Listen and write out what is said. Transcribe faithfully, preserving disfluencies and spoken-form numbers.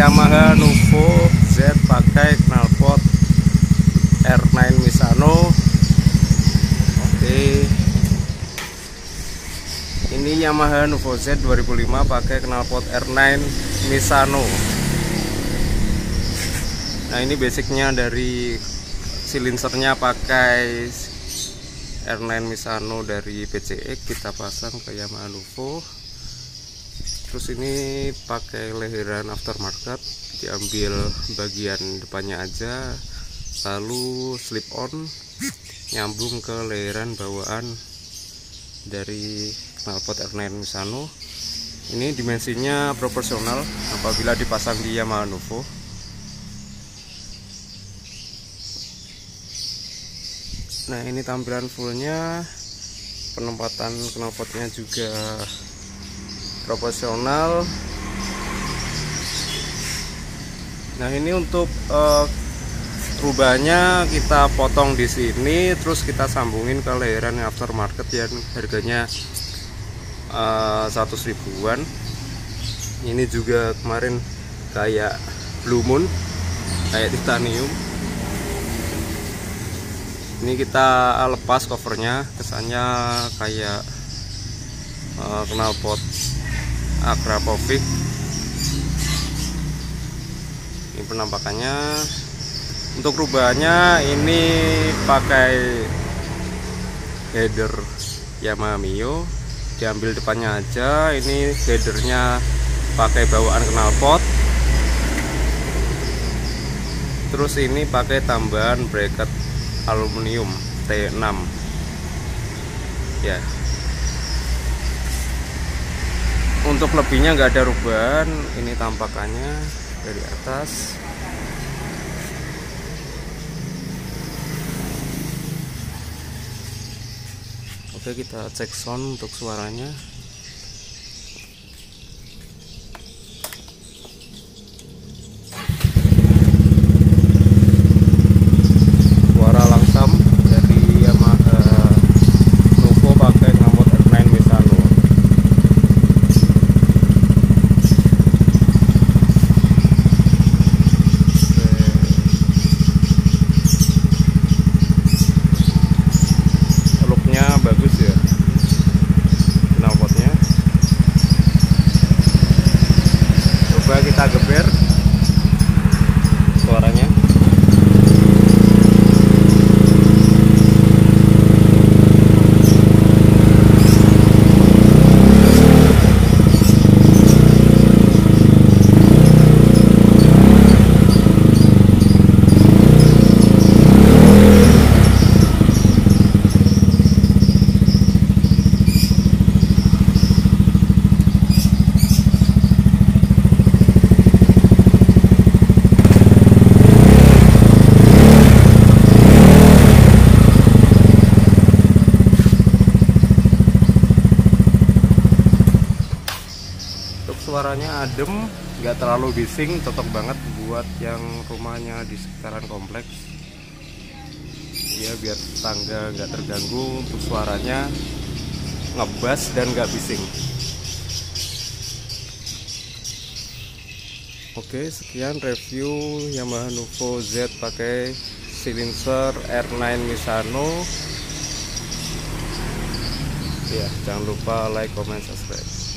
Yamaha Nuvo Z pakai knalpot R sembilan Misano. Oke, ini Yamaha Nuvo Z dua ribu lima pakai knalpot R sembilan Misano. Nah, ini basicnya dari silinsernya pakai R sembilan Misano dari P C X, kita pasang ke Yamaha Nuvo. Terus ini pakai leheran aftermarket, diambil bagian depannya aja, lalu slip on nyambung ke leheran bawaan dari knalpot R sembilan Misano. Ini dimensinya proporsional apabila dipasang di Yamaha Nuvo. Nah, ini tampilan fullnya, penempatan knalpotnya juga proporsional. Nah, ini untuk uh, rubahnya kita potong di sini, terus kita sambungin ke leheran aftermarket yang harganya uh, seratus ribuan. Ini juga kemarin kayak Blue Moon, kayak titanium. Ini kita lepas covernya, kesannya kayak uh, knalpot Akrapovic. Ini penampakannya. Untuk rubahannya ini pakai header Yamaha Mio, diambil depannya aja. Ini headernya pakai bawaan knalpot. Terus ini pakai tambahan bracket aluminium T enam ya. Untuk lebihnya nggak ada rubahan. Ini tampakannya dari atas. Oke, kita cek sound untuk suaranya. Suara langsam dari Yamaha Nuvo pakai knalpot R sembilan Misano. Bagus ya knalpotnya. Coba kita geber suaranya. Suaranya adem, nggak terlalu bising, cocok banget buat yang rumahnya di sekitaran kompleks ya, biar tangga nggak terganggu. Untuk suaranya ngebas dan nggak bising. Oke, sekian review Yamaha Nuvo Z pakai silinser R sembilan Misano ya. Jangan lupa like, comment, subscribe.